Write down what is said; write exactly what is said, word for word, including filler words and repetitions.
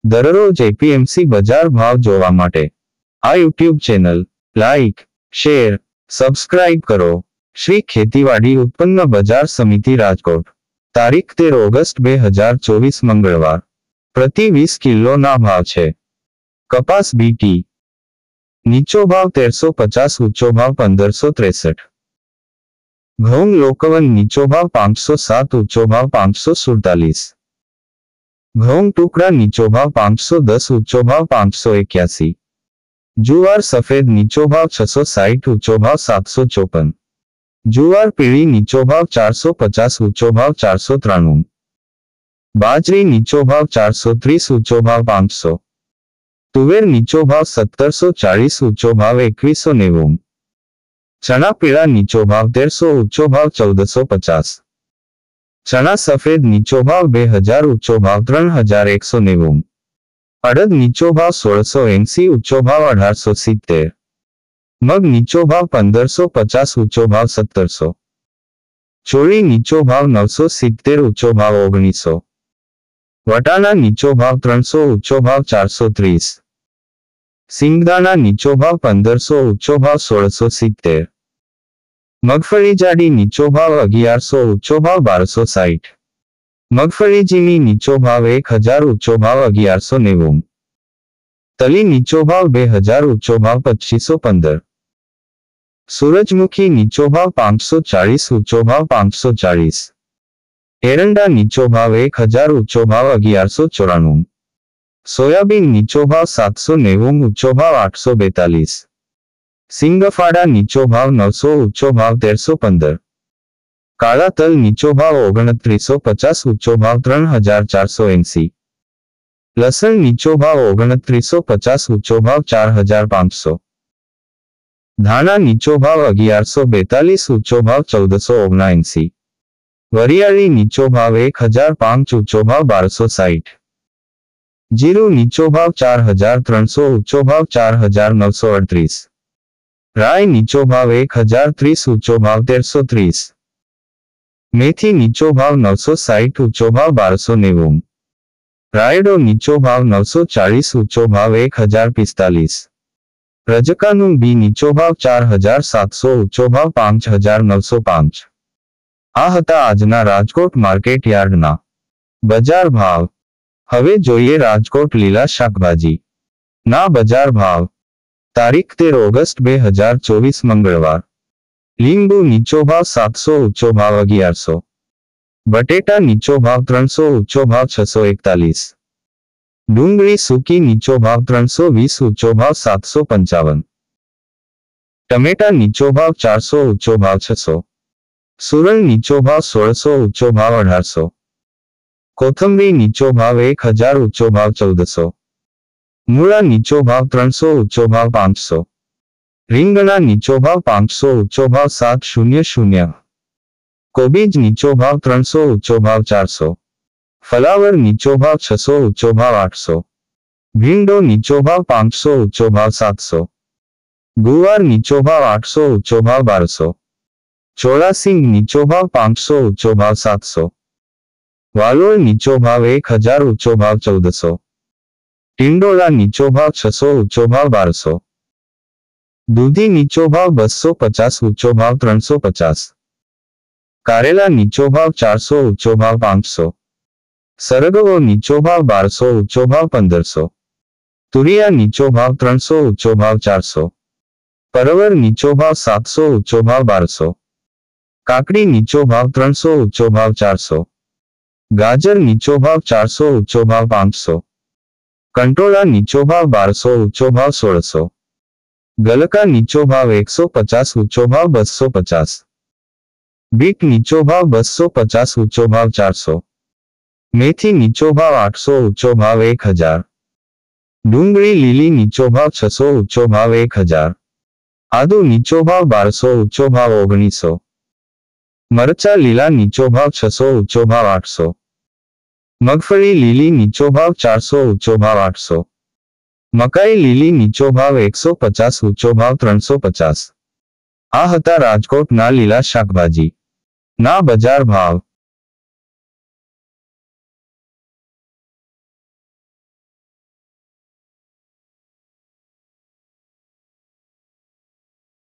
દરરોજ એપીએમસી બજાર ભાવ જોવા માટે આ YouTube channel like, share, subscribe કરો. શ્રી ખેતીવાડી ઉત્પન્ન બજાર સમિતિ રાજકોટ. તારીખ તેર ઓગસ્ટ બે હજાર ચોવીસ મંગળવાર. પ્રતિ વીસ કિલોના ભાવ છે. કપાસ બીટી નીચો ભાવ તેરસો પચાસ, ઊંચો ભાવ પંદરસો ત્રેસઠ. ઘઉં લોકવન નીચો ભાવ પાંચસો સાત, ઊંચો ભાવ પાંચસો સુડતાલીસ. ઘઉં ટુકડા નીચો ભાવ પાંચસો દસ, ઊંચો ભાવ પાંચસો એક્યાસી. જુવાર સફેદ નીચો ભાવ છસો સાઠ, ઊંચો ભાવ સાતસો ચોપન. જુવાર પીળી નીચો ભાવ ચારસો પચાસ, ઊંચો ભાવ ચારસો ત્રાણું. બાજરી નીચો ભાવ ચારસો ત્રીસ, ઊંચો ભાવ પાંચસો. તુવેર નીચો ભાવ સત્તરસો ચાળીસ, ઊંચો ભાવ એકવીસો નેવું. ચણા પીળા નીચો ભાવ તેરસો, ઊંચો ભાવ ચૌદસો પચાસ. ચણા સફેદ નીચો ભાવ બે હજાર, ઊંચો ભાવ ત્રણ હજાર એકસો નેવું. અડદ નીચો ભાવ સોળસો એંસી, ઊંચો ભાવ અઢારસો સિત્તેર. મગ નીચો ભાવ પંદરસો પચાસ, ઊંચો ભાવ સત્તરસો. ચોળી નીચો ભાવ નવસો સિત્તેર, ઊંચો ભાવ ઓગણીસો. વટાણા નીચો ભાવ ત્રણસો, ઊંચો ભાવ ચારસો ત્રીસ. સિંગદાણા નીચો ભાવ પંદરસો, ઊંચો ભાવ સોળસો સિત્તેર. મગફળી જાડી નીચો ભાવ અગિયારસો, ઊંચો ભાવ બારસો સાઠ. મગફળી ઝીણી નીચો ભાવ એક હજાર, ઊંચો ભાવ અગિયારસો નેવું. તલી નીચો ભાવ બે હજાર, ઊંચો ભાવ પચીસો પંદર. સૂરજમુખી નીચો ભાવ પાંચસો ચાળીસ, ઊંચો ભાવ પાંચસો ચાળીસ. એરંડા નીચો ભાવ એક હજાર, ઊંચો ભાવ અગિયારસો ચોરાણું. સોયાબીન નીચો ભાવ સાતસો નેવું, ઊંચો ભાવ આઠસો બેતાલીસ. સિંગફાડા નીચો ભાવ નવસો, ઊંચો ભાવ તેરસો પંદર. કાળા તલ નીચો ભાવ ઓગણત્રીસો પચાસ, ઊંચો ભાવ ત્રણ હજાર ચારસો એંસી. લસણ નીચો ભાવ ઓગણત્રીસો પચાસ, ઊંચો ભાવ ચાર હજાર પાંચસો. ધાણા નીચો ભાવ અગિયારસો બેતાલીસ, ઊંચો ભાવ ચૌદસો ઓગણએંસી. વરિયાળી નીચો ભાવ એક હજાર પાંચ, ઊંચો ભાવ બારસો સાઠ. જીરું નીચો ભાવ ચાર હજાર ત્રણસો, ઊંચો ભાવ ચાર હજાર નવસો અડત્રીસ. રાય નીચો ભાવ એક હજાર ત્રીસ, ઊંચો ભાવ તેરસો ત્રીસ. મેથી નીચો ભાવ નવસો સાઠ, ઊંચો ભાવ બારસો નેવું. રાયડો નીચો ભાવ નવસો ચાળીસ, ઊંચો ભાવ એક હજાર પિસ્તાલીસ. રજકાનું બી નીચો ભાવ ચાર હજાર સાતસો, ઊંચો ભાવ પાંચ હજાર નવસો પાંચ. આ હતા આજના રાજકોટ માર્કેટ યાર્ડના બજાર ભાવ. હવે જોઈએ રાજકોટ લીલા શાકભાજી ના બજાર ભાવ. તારીખ તેર ઓગસ્ટ બે હજાર ચોવીસ મંગળવાર. લીંબુ નીચો ભાવ સાતસો, ઊંચો ભાવ અગિયારસો. બટેટા નીચો ભાવ ત્રણસો, ઊંચો ભાવ છસો એકતાલીસ. ડુંગળી સૂકી નીચો ભાવ ત્રણસો વીસ, ઊંચો ભાવ સાતસો પંચાવન. ટમેટા નીચો ભાવ ચારસો, ઊંચો ભાવ છસો. સુરણ નીચો ભાવ સોળસો, ઊંચો ભાવ અઢારસો. કોથમરી નીચો ભાવ એક હજાર, ઊંચો ભાવ ચૌદસો. મૂળા નીચો ભાવ ત્રણસો, ઊંચો ભાવ પાંચસો. રીંગણા નીચો ભાવ પાંચસો, ઊંચો ભાવ સાત શૂન્ય શૂન્ય. કોબીજ નીચો ભાવ ત્રણસો, ઊંચો ભાવ ચારસો. ફલાવર નીચો ભાવ છસો, ઊંચો ભાવ આઠસો. ભીંડો નીચો ભાવ પાંચસો, ઊંચો ભાવ સાતસો. ગુવાર નીચો ભાવ આઠસો, ઊંચો ભાવ બારસો. ચોળાસિંગ નીચો ભાવ પાંચસો, ઊંચો ભાવ સાતસો. વાલોળ નીચો ભાવ એક હજાર, ઊંચો ભાવ ચૌદસો. ટિંડોળા નીચો ભાવ છસો, ઊંચો ભાવ બારસો. દૂધી નીચો ભાવ બસો પચાસ, ઊંચો ભાવ ત્રણસો પચાસ. કારેલા નીચો ભાવ ચારસો, ઊંચો ભાવ પાંચસો. સરગવો નીચો ભાવ બારસો, ઊંચો ભાવ પંદરસો. તુરિયા નીચો ભાવ ત્રણસો, ઊંચો ભાવ ચારસો. પરવર નીચો ભાવ સાતસો, ઊંચો ભાવ બારસો. કાકડી નીચો ભાવ ત્રણસો, ઊંચો ભાવ ચારસો. ગાજર નીચો ભાવ ચારસો, ઊંચો ભાવ પાંચસો. કંટોળા નીચો ભાવ બારસો, ઊંચો ભાવ સોળસો. ગલકા નીચો ભાવ એકસો પચાસ, ઊંચો ભાવ બસો પચાસ. બીટ નીચો ભાવ બસો પચાસ, ઊંચો ભાવ ચારસો. મેથી નીચો ભાવ આઠસો, ઊંચો ભાવ એક હજાર. ડુંગળી લીલી નીચો ભાવ છસો, ઊંચો ભાવ એક હજાર. આદુ નીચો ભાવ બારસો, ઊંચો ભાવ ઓગણીસો. મરચા લીલા નીચો ભાવ છસો, ઊંચો ભાવ આઠસો. મગફળી લીલી નીચો ભાવ ચારસો, ઊંચો ભાવ આઠસો. મકાઈ લીલી નીચો ભાવ એકસો પચાસ, ઊંચો ભાવ ત્રણસો પચાસ. આ હતા રાજકોટના લીલા શાકભાજી ના બજાર ભાવ.